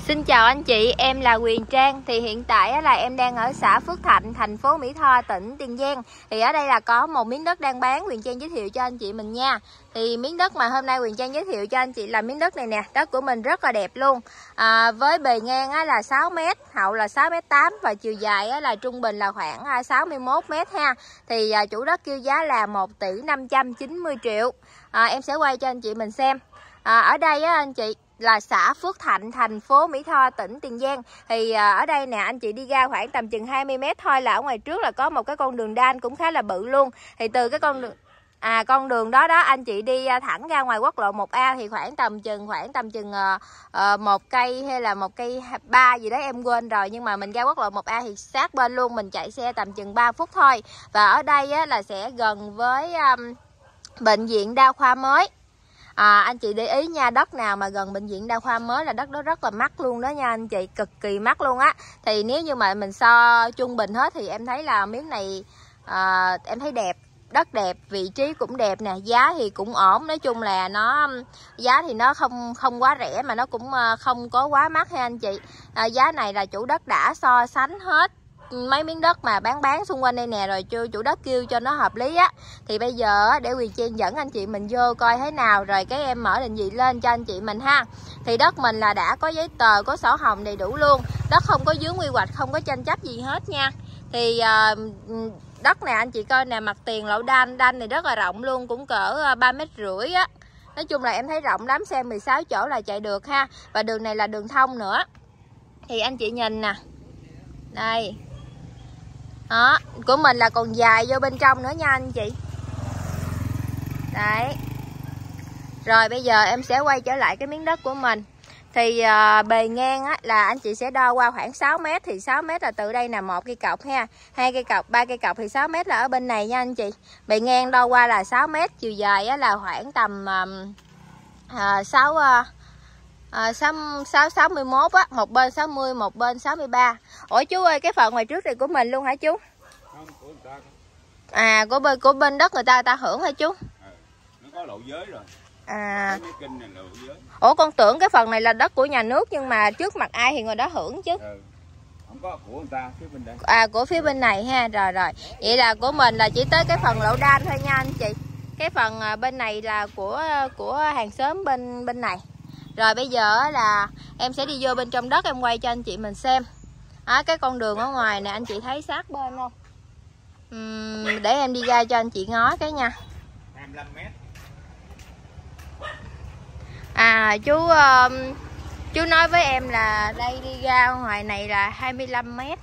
Xin chào anh chị, em là Quyền Trang. Thì hiện tại là em đang ở xã Phước Thạnh, thành phố Mỹ Tho, tỉnh Tiền Giang. Thì ở đây là có một miếng đất đang bán, Quyền Trang giới thiệu cho anh chị mình nha. Thì miếng đất mà hôm nay Quyền Trang giới thiệu cho anh chị là miếng đất này nè. Đất của mình rất là đẹp luôn, với bề ngang là 6m, hậu là 6m8 và chiều dài là trung bình là khoảng 61m ha. Thì chủ đất kêu giá là 1 tỷ 590 triệu. Em sẽ quay cho anh chị mình xem. Ở đây anh chị là xã Phước Thạnh, thành phố Mỹ Tho, tỉnh Tiền Giang. Thì ở đây nè anh chị đi ra khoảng tầm chừng 20m thôi là ở ngoài trước là có một cái con đường đan cũng khá là bự luôn. Thì từ cái con đường đó anh chị đi thẳng ra ngoài quốc lộ 1A thì khoảng tầm chừng 1 cây hay là 1 cây 3 gì đó em quên rồi, nhưng mà mình ra quốc lộ 1A thì sát bên luôn, mình chạy xe tầm chừng 3 phút thôi. Và ở đây là sẽ gần với bệnh viện đa khoa mới. Anh chị để ý nha, đất nào mà gần bệnh viện đa khoa mới là đất đó rất là mắc luôn đó nha anh chị, cực kỳ mắc luôn á. Thì nếu như mà mình so trung bình hết thì em thấy là miếng này em thấy đẹp, đất đẹp, vị trí cũng đẹp nè, giá thì cũng ổn. Nói chung là giá thì nó không quá rẻ mà nó cũng không có quá mắc ha anh chị. Giá này là chủ đất đã so sánh hết mấy miếng đất mà bán xung quanh đây nè, rồi chủ đất kêu cho nó hợp lý á. Thì bây giờ để Quyền Trang dẫn anh chị mình vô coi thế nào, rồi cái em mở định vị lên cho anh chị mình ha. Thì đất mình là đã có giấy tờ, có sổ hồng đầy đủ luôn, đất không có vướng quy hoạch, không có tranh chấp gì hết nha. Thì đất này anh chị coi nè, mặt tiền lộ đan này rất là rộng luôn, cũng cỡ 3,5 m á. Nói chung là em thấy rộng lắm, xe 16 chỗ là chạy được ha. Và đường này là đường thông nữa. Thì anh chị nhìn nè, đây đó, của mình là còn dài vô bên trong nữa nha anh chị. Đấy. Rồi bây giờ em sẽ quay trở lại cái miếng đất của mình. Thì bề ngang là anh chị sẽ đo qua khoảng 6m. Thì 6m là từ đây là 1 cây cọc ha, 2 cây cọc, 3 cây cọc, thì 6m là ở bên này nha anh chị. Bề ngang đo qua là 6m, chiều dài là khoảng tầm 61 á, một bên 60, một bên 63. Ủa chú ơi, cái phần ngoài trước này của mình luôn hả chú? Không, của người ta. Của bên đất người ta hưởng hả chú? Nó có lộ giới rồi. Cái kinh này lộ giới. Ủa con tưởng cái phần này là đất của nhà nước, nhưng mà trước mặt ai thì người đó hưởng chứ. Không có của người ta, phía bên đây. Của phía bên này ha. Rồi. Vậy là của mình là chỉ tới cái phần lộ đan thôi nha anh chị. Cái phần bên này là của hàng xóm bên này. Rồi bây giờ là em sẽ đi vô bên trong đất, em quay cho anh chị mình xem. Cái con đường ở ngoài nè anh chị thấy sát bên không? Để em đi ra cho anh chị ngó cái nha. 25m. Chú nói với em là đây đi ra ngoài này là 25m.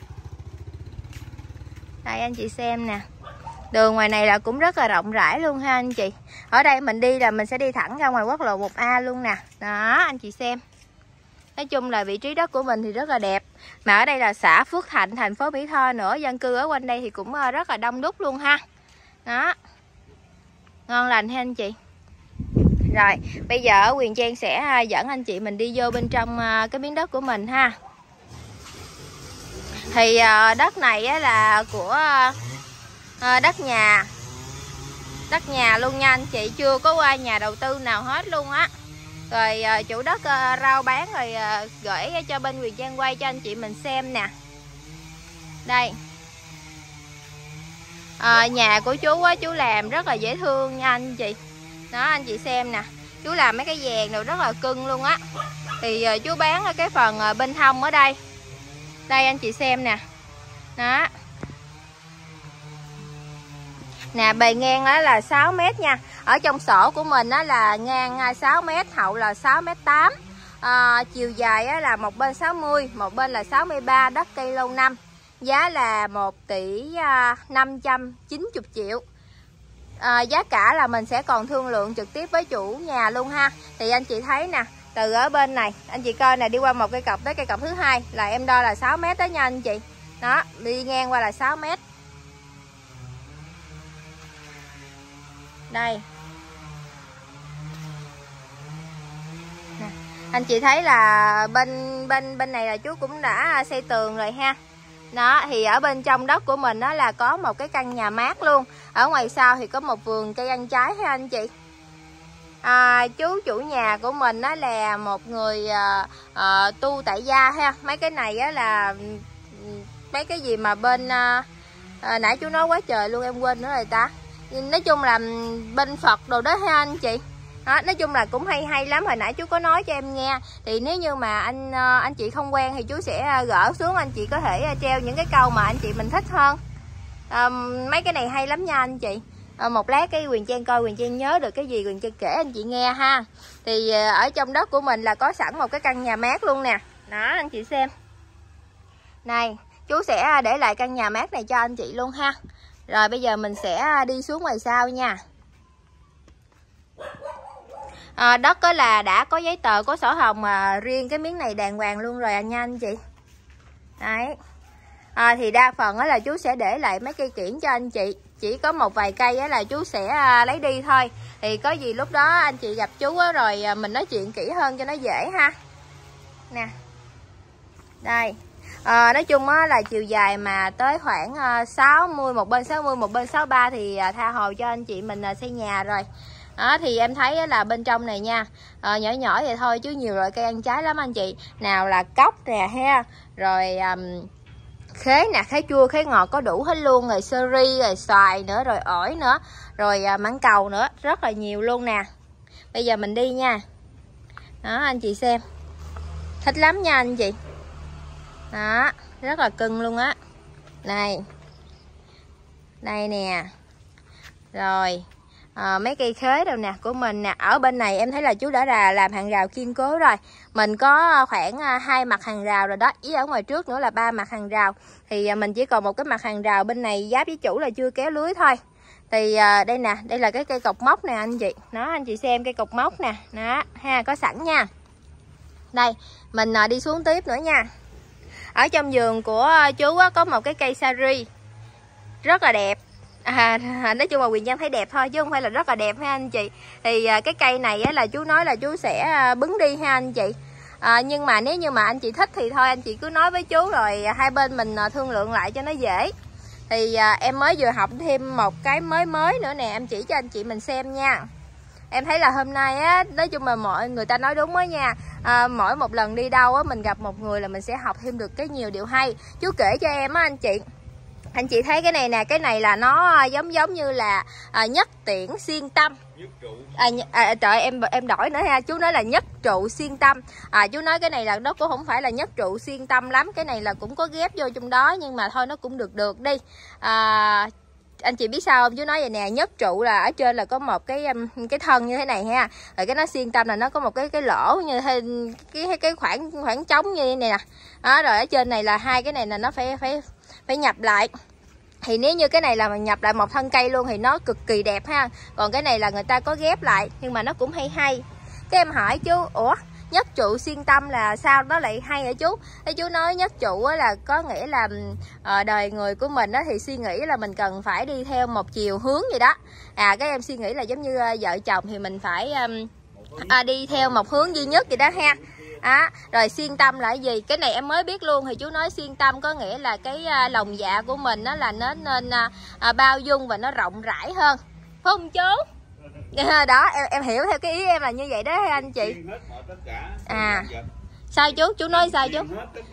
Đây anh chị xem nè. Đường ngoài này là cũng rất là rộng rãi luôn ha anh chị. Ở đây mình đi là mình sẽ đi thẳng ra ngoài quốc lộ 1A luôn nè. Đó anh chị xem. Nói chung là vị trí đất của mình thì rất là đẹp. Mà ở đây là xã Phước Thạnh, thành phố Mỹ Tho nữa. Dân cư ở quanh đây thì cũng rất là đông đúc luôn ha. Đó. Ngon lành ha anh chị. Rồi bây giờ Quyền Trang sẽ dẫn anh chị mình đi vô bên trong cái miếng đất của mình ha. Thì đất này là của đất nhà luôn nha anh chị, chưa có qua nhà đầu tư nào hết luôn á. Rồi chủ đất rao bán rồi gửi cho bên Quyền Trang quay cho anh chị mình xem nè. Đây. Nhà của chú làm rất là dễ thương nha anh chị. Đó anh chị xem nè, chú làm mấy cái vàng đồ rất là cưng luôn á. Thì chú bán ở cái phần bên hông ở đây. Đây anh chị xem nè. Đó. Nè, bề ngang đó là 6m nha. Ở trong sổ của mình đó là ngang 6m, hậu là 6m8. Chiều dài là một bên 60, một bên là 63, đất cây lâu năm. Giá là 1 tỷ 590 triệu. Giá cả là mình sẽ còn thương lượng trực tiếp với chủ nhà luôn ha. Thì anh chị thấy nè, từ ở bên này anh chị coi nè, đi qua một cây cọc tới cây cọc thứ hai là em đo là 6m đó nha anh chị. Đó, đi ngang qua là 6m. Đây nè, anh chị thấy là bên này là chú cũng đã xây tường rồi ha. Đó, thì ở bên trong đất của mình đó là có một cái căn nhà mát luôn. Ở ngoài sau thì có một vườn cây ăn trái ha anh chị. Chú chủ nhà của mình á là một người tu tại gia ha. Mấy cái này á là mấy cái gì mà bên nãy chú nói quá trời luôn em quên nữa rồi ta. Nói chung là bên Phật đồ đó ha anh chị. Đó, nói chung là cũng hay lắm, hồi nãy chú có nói cho em nghe. Thì nếu như mà anh chị không quen thì chú sẽ gỡ xuống, anh chị có thể treo những cái câu mà anh chị mình thích hơn. Mấy cái này hay lắm nha anh chị. Một lát cái Huyền Trang coi, Huyền Trang nhớ được cái gì Huyền Trang kể anh chị nghe ha. Thì ở trong đất của mình là có sẵn một cái căn nhà mát luôn nè. Đó anh chị xem. Này, chú sẽ để lại căn nhà mát này cho anh chị luôn ha. Rồi bây giờ mình sẽ đi xuống ngoài sau nha. Đất có là đã có giấy tờ, có sổ hồng mà riêng cái miếng này đàng hoàng luôn rồi nha anh chị. Đấy. Thì đa phần là chú sẽ để lại mấy cây kiển cho anh chị. Chỉ có một vài cây là chú sẽ lấy đi thôi. Thì có gì lúc đó anh chị gặp chú rồi mình nói chuyện kỹ hơn cho nó dễ ha. Nè. Đây. Nói chung là chiều dài mà tới khoảng 60, một bên 60, một bên 63 thì tha hồ cho anh chị mình xây nhà rồi. Đó, thì em thấy là bên trong này nha, nhỏ nhỏ vậy thôi chứ nhiều loại cây ăn trái lắm anh chị. Nào là cóc nè ha, rồi khế nè, khế chua, khế ngọt có đủ hết luôn. Rồi sơ ri, rồi xoài nữa, rồi ổi nữa, rồi mãng cầu nữa, rất là nhiều luôn nè. Bây giờ mình đi nha. Đó anh chị xem, thích lắm nha anh chị. Đó, rất là cưng luôn á. Này, đây nè. Rồi mấy cây khế đâu nè của mình nè. Ở bên này em thấy là chú đã làm hàng rào kiên cố rồi. Mình có khoảng 2 mặt hàng rào rồi đó, với ở ngoài trước nữa là 3 mặt hàng rào. Thì mình chỉ còn một cái mặt hàng rào bên này giáp với chủ là chưa kéo lưới thôi. Thì đây nè, đây là cái cây cột mốc nè anh chị. Đó anh chị xem cây cột mốc nè. Đó ha, có sẵn nha. Đây mình đi xuống tiếp nữa nha. Ở trong vườn của chú có một cái cây sari rất là đẹp. Nói chung là Huyền Trang thấy đẹp thôi chứ không phải là rất là đẹp ha anh chị. Thì cái cây này là chú nói là chú sẽ bứng đi ha anh chị. Nhưng mà nếu như mà anh chị thích thì thôi anh chị cứ nói với chú rồi hai bên mình thương lượng lại cho nó dễ. Thì em mới vừa học thêm một cái mới nữa nè, em chỉ cho anh chị mình xem nha. Em thấy là hôm nay á, nói chung là mọi người ta nói đúng đó nha. Mỗi một lần đi đâu á, mình gặp một người là mình sẽ học thêm được cái nhiều điều hay. Chú kể cho em á anh chị. Anh chị thấy cái này nè, cái này là nó giống như là nhất tiễn xuyên tâm. Trời em đổi nữa ha, chú nói là nhất trụ xuyên tâm. Chú nói cái này là nó cũng không phải là nhất trụ xuyên tâm lắm, cái này là cũng có ghép vô trong đó nhưng mà thôi nó cũng được đi. Anh chị biết sao không? Chú nói vậy nè, nhất trụ là ở trên là có một cái thân như thế này ha, rồi cái nó xuyên tâm là nó có một cái lỗ như cái khoảng trống như thế này nè. Đó, rồi ở trên này là hai cái này là nó phải nhập lại. Thì nếu như cái này là mình nhập lại một thân cây luôn thì nó cực kỳ đẹp ha. Còn cái này là người ta có ghép lại nhưng mà nó cũng hay. Cái em hỏi chú, ủa nhất trụ xuyên tâm là sao nó lại hay hả chú? Thế chú nói nhất trụ là có nghĩa là đời người của mình thì suy nghĩ là mình cần phải đi theo một chiều hướng gì đó. Các em suy nghĩ là giống như vợ chồng thì mình phải đi theo một hướng duy nhất gì đó ha. Rồi xuyên tâm là gì? Cái này em mới biết luôn. Thì chú nói xuyên tâm có nghĩa là cái lòng dạ của mình nó là nên bao dung và nó rộng rãi hơn, phải không chú? Đó em hiểu theo cái ý em là như vậy đó anh chị. Sao chú nói sao chú?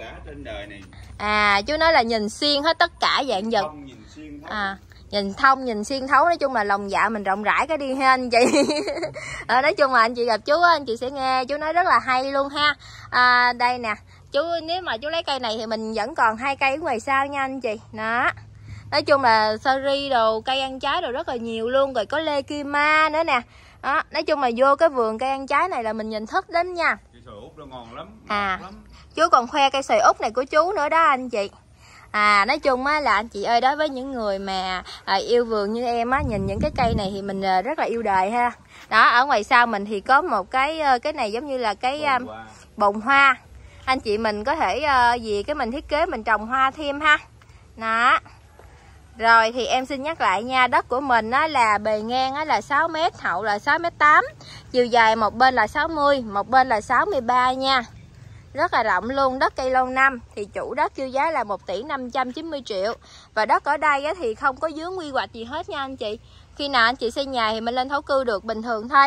Chú nói là nhìn xuyên hết tất cả dạng vật. Nhìn thông, nhìn xuyên thấu, nói chung là lòng dạ mình rộng rãi cái đi ha anh chị. Nói chung là anh chị gặp chú anh chị sẽ nghe chú nói rất là hay luôn ha. Đây nè chú, nếu mà chú lấy cây này thì mình vẫn còn 2 cây ở ngoài sau nha anh chị. Đó, nói chung là sari đồ, cây ăn trái đồ rất là nhiều luôn. Rồi có lê kim ma nữa nè. Đó, nói chung là vô cái vườn cây ăn trái này là mình nhìn thích đến nha. Cây xoài út nó ngon lắm, ngọt lắm. Chú còn khoe cây xoài út này của chú nữa đó anh chị. Nói chung là anh chị ơi, đối với những người mà yêu vườn như em nhìn những cái cây này thì mình rất là yêu đời ha. Đó, ở ngoài sau mình thì có một cái này giống như là cái bồn hoa. Anh chị mình có thể gì cái mình thiết kế mình trồng hoa thêm ha. Đó. Rồi thì em xin nhắc lại nha, đất của mình là bề ngang là 6 m, hậu là 6,8 m, chiều dài một bên là 60, một bên là 63 nha. Rất là rộng luôn, đất cây lâu năm. Thì chủ đất kêu giá là 1 tỷ 590 triệu. Và đất ở đây thì không có vướng quy hoạch gì hết nha anh chị. Khi nào anh chị xây nhà thì mình lên thổ cư được bình thường thôi.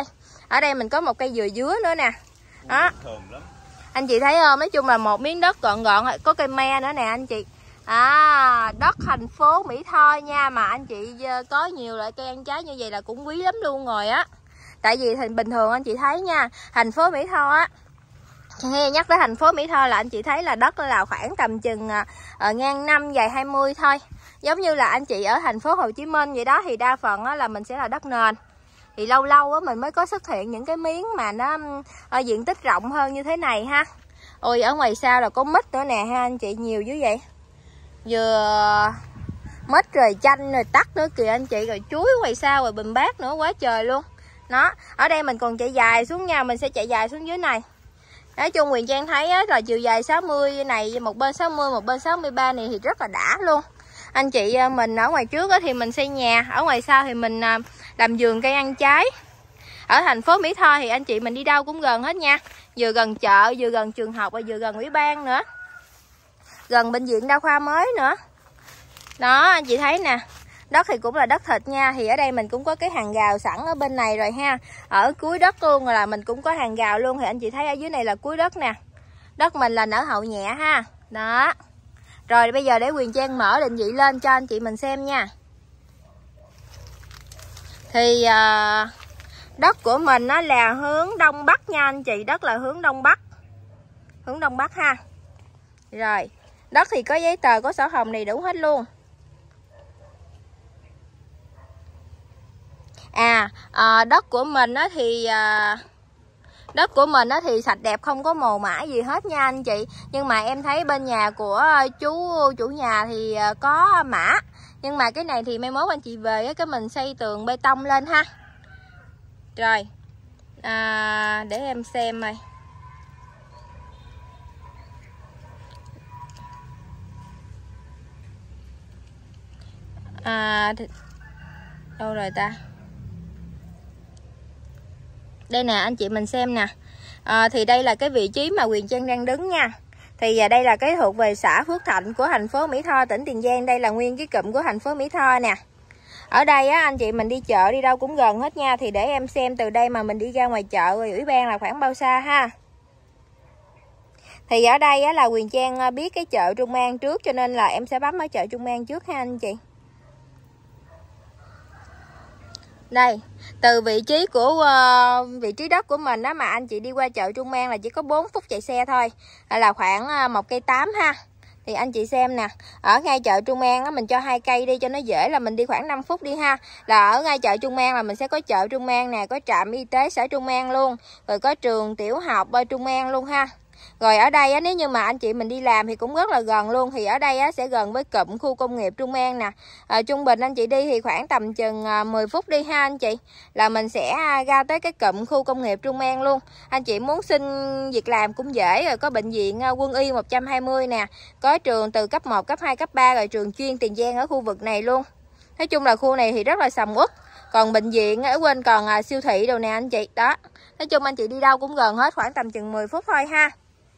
Ở đây mình có một cây dừa dứa nữa nè. Đó. Anh chị thấy không? Nói chung là một miếng đất gọn gọn, có cây me nữa nè anh chị. Đất thành phố Mỹ Tho nha, mà anh chị có nhiều loại cây ăn trái như vậy là cũng quý lắm luôn rồi á. Tại vì thì bình thường anh chị thấy nha, thành phố Mỹ Tho á, nghe nhắc tới thành phố Mỹ Tho là anh chị thấy là đất là khoảng tầm chừng ngang 5 dài 20 thôi. Giống như là anh chị ở thành phố Hồ Chí Minh vậy đó, thì đa phần á, là mình sẽ là đất nền. Thì lâu lâu á, mình mới có xuất hiện những cái miếng mà nó diện tích rộng hơn như thế này ha. Ôi ở ngoài sau là có mít nữa nè ha anh chị, nhiều dữ vậy. Vừa mít rồi chanh rồi tắc nữa kìa anh chị, rồi chuối ngoài sau rồi bình bát nữa, quá trời luôn. Đó, ở đây mình còn chạy dài xuống nha, mình sẽ chạy dài xuống dưới này. Nói chung Huyền Trang thấy á, là chiều dài 60 này, một bên 60 một bên 63 này thì rất là đã luôn. Anh chị mình ở ngoài trước á, thì mình xây nhà, ở ngoài sau thì mình làm vườn cây ăn trái. Ở thành phố Mỹ Tho thì anh chị mình đi đâu cũng gần hết nha, vừa gần chợ, vừa gần trường học, và vừa gần ủy ban nữa, gần bệnh viện đa khoa mới nữa. Đó anh chị thấy nè, đất thì cũng là đất thịt nha. Thì ở đây mình cũng có cái hàng rào sẵn ở bên này rồi ha. Ở cuối đất luôn là mình cũng có hàng rào luôn. Thì anh chị thấy ở dưới này là cuối đất nè. Đất mình là nở hậu nhẹ ha. Đó. Rồi bây giờ để Huyền Trang mở định vị lên cho anh chị mình xem nha. Thì đất của mình nó là hướng đông bắc nha anh chị. Đất là hướng đông bắc. Hướng đông bắc ha. Rồi. Đất thì có giấy tờ, có sổ hồng đầy đủ hết luôn. Đất của mình á thì sạch đẹp, không có mồ mả gì hết nha anh chị. Nhưng mà em thấy bên nhà của chủ nhà thì có mả. Nhưng mà cái này thì mai mốt anh chị về á, cái mình xây tường bê tông lên ha. Rồi để em xem này. Đâu rồi ta? Đây nè anh chị mình xem nè. Thì đây là cái vị trí mà Huyền Trang đang đứng nha. Thì đây là cái thuộc về xã Phước Thạnh của thành phố Mỹ Tho, tỉnh Tiền Giang. Đây là nguyên cái cụm của thành phố Mỹ Tho nè. Ở đây á anh chị mình đi chợ đi đâu cũng gần hết nha. Thì để em xem từ đây mà mình đi ra ngoài chợ rồi ủy ban là khoảng bao xa ha. Thì ở đây á là Huyền Trang biết cái chợ Trung An trước, cho nên là em sẽ bấm ở chợ Trung An trước ha anh chị. Đây, từ vị trí đất của mình đó mà anh chị đi qua chợ Trung An là chỉ có 4 phút chạy xe thôi, là khoảng 1 cây 8 ha. Thì anh chị xem nè, ở ngay chợ Trung An đó, mình cho 2 cây đi cho nó dễ, là mình đi khoảng 5 phút đi ha. Là ở ngay chợ Trung An là mình sẽ có chợ Trung An nè, có trạm y tế xã Trung An luôn, rồi có trường tiểu học ở Trung An luôn ha. Rồi ở đây á, nếu như mà anh chị mình đi làm thì cũng rất là gần luôn. Thì ở đây á, sẽ gần với cụm khu công nghiệp Trung An nè. Trung bình anh chị đi thì khoảng tầm chừng 10 phút đi ha anh chị, là mình sẽ ra tới cái cụm khu công nghiệp Trung An luôn. Anh chị muốn xin việc làm cũng dễ. Rồi có bệnh viện Quân y 120 nè, có trường từ cấp 1, cấp 2, cấp 3, rồi trường chuyên Tiền Giang ở khu vực này luôn. Nói chung là khu này thì rất là sầm uất. Còn bệnh viện ở bên còn siêu thị đồ nè anh chị. Đó, nói chung anh chị đi đâu cũng gần hết, khoảng tầm chừng 10 phút thôi ha.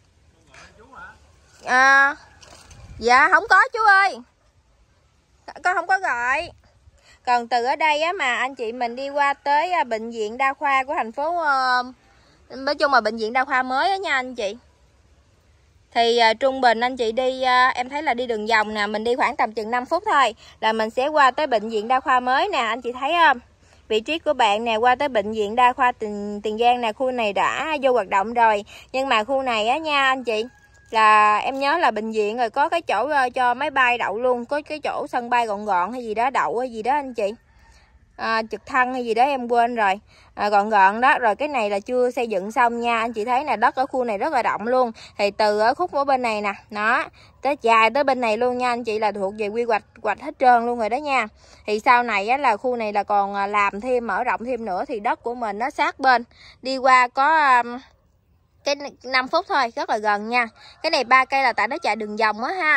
Dạ không có chú ơi, con không có gọi. Còn từ ở đây á mà anh chị mình đi qua tới bệnh viện đa khoa của thành phố, nói chung là bệnh viện đa khoa mới đó nha anh chị. Thì trung bình anh chị đi, em thấy là đi đường vòng nè, mình đi khoảng tầm chừng 5 phút thôi là mình sẽ qua tới bệnh viện đa khoa mới nè. Anh chị thấy không? Vị trí của bạn nè, qua tới bệnh viện đa khoa Tiền Giang nè. Khu này đã vô hoạt động rồi, nhưng mà khu này á nha anh chị, là em nhớ là bệnh viện rồi có cái chỗ cho máy bay đậu luôn, có cái chỗ sân bay gọn gọn hay gì đó, đậu hay gì đó anh chị, trực thăng hay gì đó em quên rồi, gọn gọn đó. Rồi cái này là chưa xây dựng xong nha anh chị thấy nè, đất ở khu này rất là rộng luôn. Thì từ ở khúc ở bên này nè, nó tới dài tới bên này luôn nha anh chị, là thuộc về quy hoạch hết trơn luôn rồi đó nha. Thì sau này á, là khu này là còn làm thêm, mở rộng thêm nữa, thì đất của mình nó sát bên, đi qua có cái 5 phút thôi, rất là gần nha. Cái này 3 cây là tại nó chạy đường vòng á ha,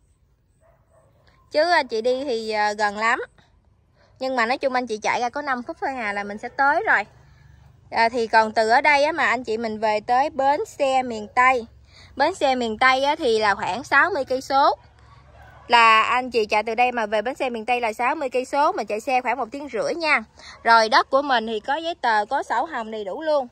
chứ anh chị đi thì gần lắm. Nhưng mà nói chung anh chị chạy ra có 5 phút thôi là mình sẽ tới rồi. Thì còn từ ở đây á, mà anh chị mình về tới bến xe miền Tây. Bến xe miền Tây á, thì là khoảng 60 cây số. là anh chị chạy từ đây mà về bến xe miền Tây là 60 cây số, mình chạy xe khoảng 1 tiếng rưỡi nha. Rồi đất của mình thì có giấy tờ, có sổ hồng đầy đủ luôn.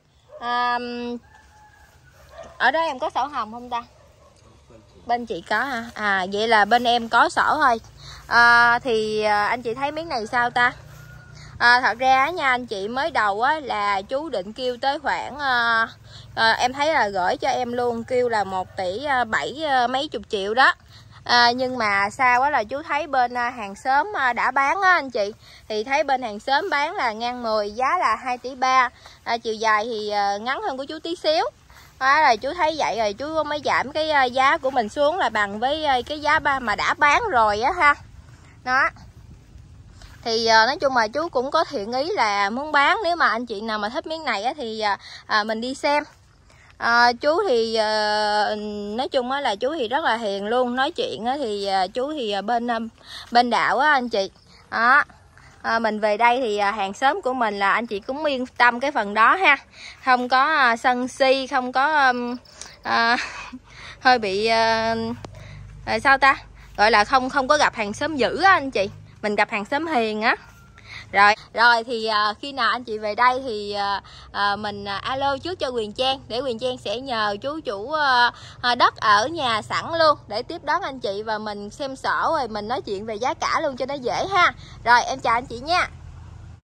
Ở đó em có sổ hồng không ta? Bên chị có hả? Vậy là bên em có sổ thôi. Thì anh chị thấy miếng này sao ta? Thật ra nha anh chị, mới đầu á là chú định kêu tới khoảng em thấy là gửi cho em luôn, kêu là 1 tỷ 7 mấy chục triệu đó. Nhưng mà sau đó là chú thấy bên hàng xóm đã bán á anh chị, thì thấy bên hàng xóm bán là ngang 10, giá là 2 tỷ 3. Chiều dài thì ngắn hơn của chú tí xíu. Là chú thấy vậy rồi chú mới giảm cái giá của mình xuống là bằng với cái giá mà đã bán rồi á ha. Đó. Thì nói chung là chú cũng có thiện ý là muốn bán, nếu mà anh chị nào mà thích miếng này á, thì mình đi xem. Chú thì nói chung á là chú thì rất là hiền luôn, nói chuyện á thì chú thì bên đạo á anh chị. Đó. Mình về đây thì hàng xóm của mình là anh chị cũng yên tâm cái phần đó ha, không có sân si, không có hơi bị sao ta, gọi là không có gặp hàng xóm dữ á anh chị, mình gặp hàng xóm hiền á. Rồi thì khi nào anh chị về đây thì mình alo trước cho Huyền Trang, để Huyền Trang sẽ nhờ chú chủ đất ở nhà sẵn luôn để tiếp đón anh chị, và mình xem sổ rồi mình nói chuyện về giá cả luôn cho nó dễ ha. Rồi em chào anh chị nha.